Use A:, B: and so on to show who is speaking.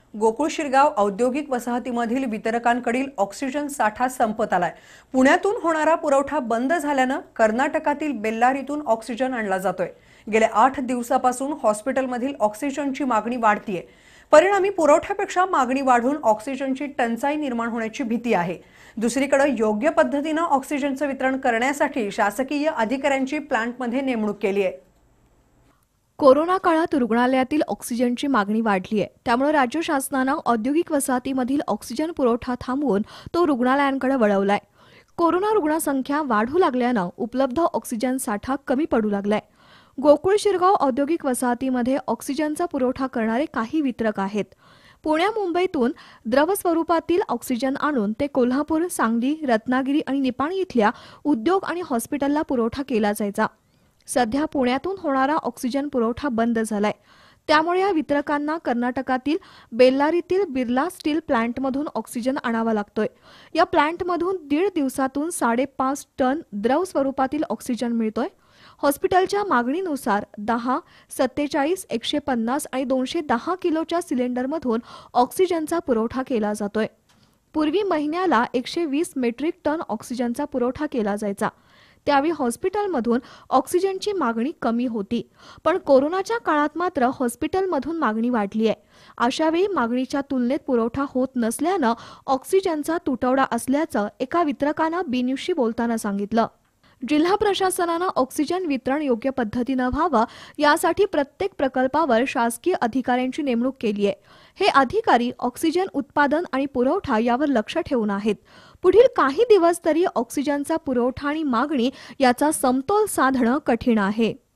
A: गोकुळ शिरगाव औद्योगिक वसाहतीमधील वितरकांकडील ऑक्सिजन साठा संपत आलाय। पुण्यातून होणारा पुरवठा बंद झाल्यानं कर्नाटकातील बेल्लारीतून ऑक्सिजन आणला जातोय। गेल्या 8 दिवसापासून हॉस्पिटलमधील ऑक्सिजनची मागणी वाढतीये। परिणामी पुरवठ्यापेक्षा मागणी वाढून ऑक्सिजनची टंचाई निर्माण होण्याची भीती आहे। दुसरीकडे योग्य पद्धतीने ऑक्सिजनचं वितरण करण्यासाठी शासकीय अधिकाऱ्यांची प्लांटमध्ये नेमणूक केली आहे।
B: कोरोना काळात रुग्णालयातील ऑक्सिजनची मागणी वाढली आहे। त्यामुळे राज्य शासनानं औद्योगिक वसाहतीमधील ऑक्सिजन पुरवठा थांबवून तो रुग्णालयांकडे वळवलाय। कोरोना रुग्णसंख्या वाढू लागल्यानं उपलब्ध ऑक्सिजन साठा कमी पडू लागलाय। गोकुळ शिरगाव औद्योगिक वसाहतीमध्ये ऑक्सिजनचा पुरवठा करणारे काही वितरक आहेत। पुण्या मुंबईतून द्रव स्वरूपातील ऑक्सिजन आणून ते कोल्हापूर, सांगली, रत्नागिरी आणि निपाणी इथल्या उद्योग आणि हॉस्पिटलला पुरवठा केला जायचा। सध्या पुण्यातून होणारा ऑक्सिजन पुरवठा बंद झालाय। त्यामुळे या वितरकांना कर्नाटकातील बेल्लारीतील बिर्ला स्टील प्लांटमधून ऑक्सिजन आणावा लागतोय। या प्लांटमधून 1.5 दिवसातून 5.5 टन द्रव स्वरूपातील ऑक्सिजन मिळतोय। हॉस्पिटलच्या मागणीनुसार 10, 47, 150 आणि 210 किलोच्या सिलेंडरमधून ऑक्सिजनचा पुरवठा केला जातोय। पूर्वी महिन्याला 120 मेट्रिक टन ऑक्सिजनचा पुरवठा केला जायचा। त्यावेळी हॉस्पिटलमधून ऑक्सिजनची मागणी कमी होती, पण कोरोनाच्या काळात मात्र हॉस्पिटलमधून मागणी वाढली आहे। अशावेळी मागणीच्या तुलनेत पुरवठा होत नसल्यानं ऑक्सिजनचा तुटवडा असल्याचं एका वितरकानं बीन्यूजशी बोलताना सांगितलं। जिल्हा प्रशासनानं ऑक्सिजन वितरण योग्य पद्धतीनं व्हावं यासाठी प्रत्येक प्रकल्पावर शासकीय अधिकाऱ्यांची नेमणूक केली आहे। हे अधिकारी ऑक्सिजन उत्पादन आणि पुरवठा यावर लक्ष ठेवून आहेत। पुढील काही दिवस तरी ऑक्सिजनचा पुरवठा आणि मागणी याचा समतोल साधणं कठीण आहे।